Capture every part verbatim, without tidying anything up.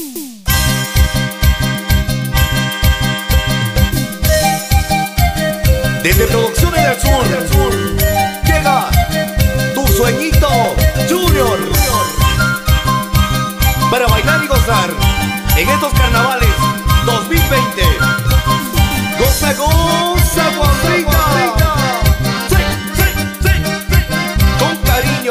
Desde Producciones del Sur, del Sur llega Tu Sueñito Junior para bailar y gozar en estos carnavales dos mil veinte. Goza, goza, guabrita. Sí, sí, sí, sí. Con cariño.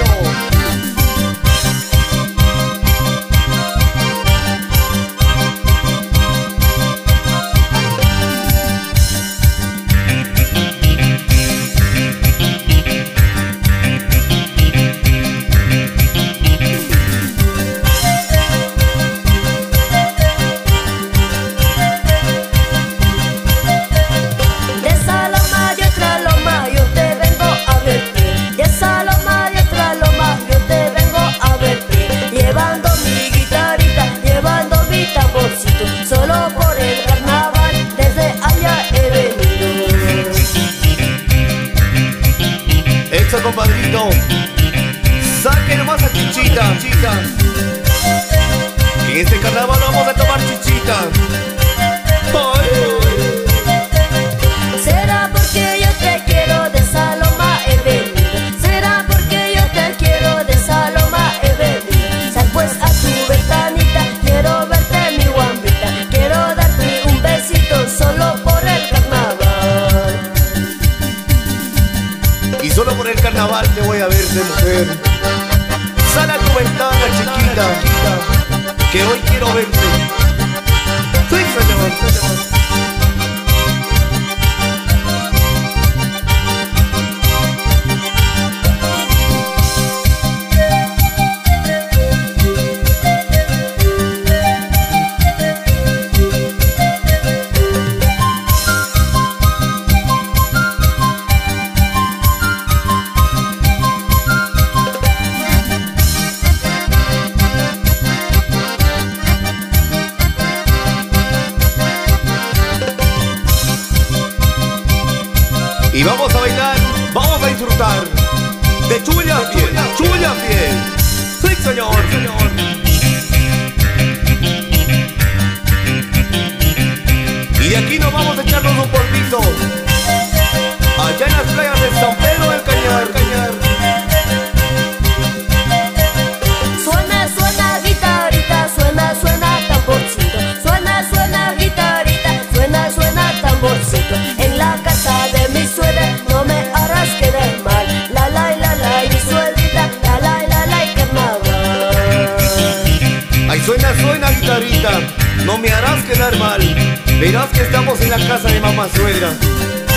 Solo por el carnaval desde allá he venido. Exa, compadrito, saque nomás a chichita, chica. En este carnaval vamos a tomar chichita. Ay. Será porque yo te quiero, de Saloma he venido. Será porque yo te quiero, de Saloma he venido. Sal pues a tu ventanita, quiero verte mi guambita. Quiero darte un besito solo por el carnaval. Y solo por el carnaval te voy a ver de mujer. Sal a tu ventana, chiquita, que hoy quiero verte. Sí, señor. Y vamos a bailar, vamos a disfrutar de Chulla Fiel, Chulla Fiel. Sí, señor, señor. Y de aquí nos vamos a echarnos un polvito allá en las playas de San Pedro del Cañar, Cañar. Suena, suena guitarrita, suena, suena tamborcito. Suena, suena guitarrita, suena, suena tamborcito. En la casa de mi suegra no me harás quedar mal. La la la la, mi suegrita, la la la la, carnaval. Ay, suena, suena guitarrita, no me harás quedar mal. Verás que estamos en la casa de mamá suegra.